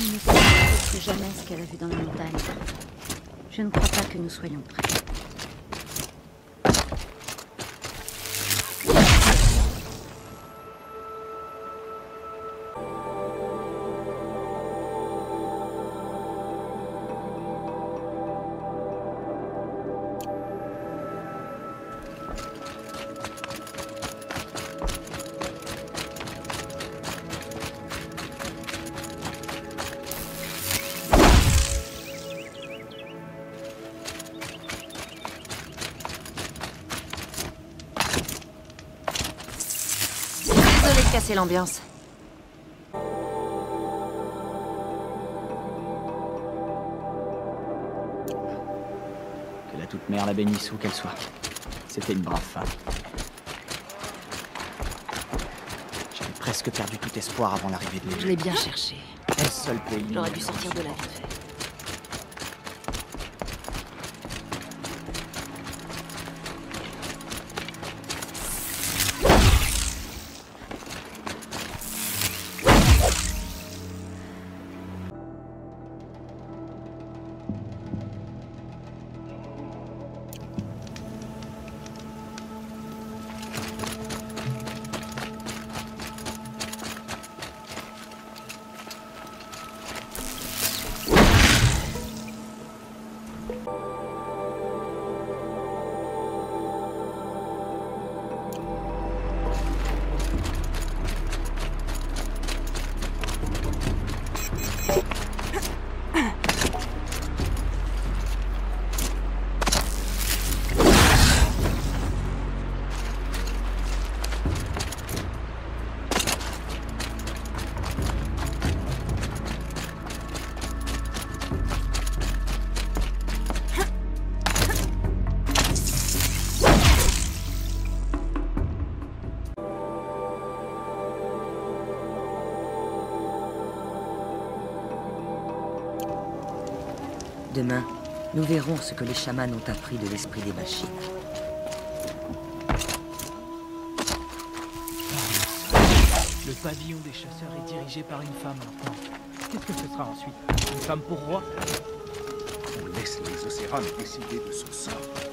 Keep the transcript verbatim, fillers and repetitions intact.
ne sait peut-être plus jamais ce qu'elle a vu dans les montagnes. Je ne crois pas que nous soyons prêts. Désolée de casser l'ambiance. Que la toute mère la bénisse où qu'elle soit. C'était une brave femme. J'avais presque perdu tout espoir avant l'arrivée de Je l'Égypte. l'ai bien cherché. Un seul pays. J'aurais dû sortir de là vite fait. Demain, nous verrons ce que les chamans ont appris de l'esprit des machines. Le pavillon des chasseurs est dirigé par une femme maintenant. Qu'est-ce que ce sera ensuite? Une femme pour roi? On laisse les Océranes décider de son sort.